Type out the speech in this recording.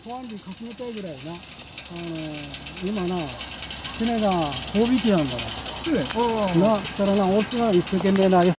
保安に重ねたいぐらいな、今な、船が大引きなんだな。な、したらな、大きな一生懸命な、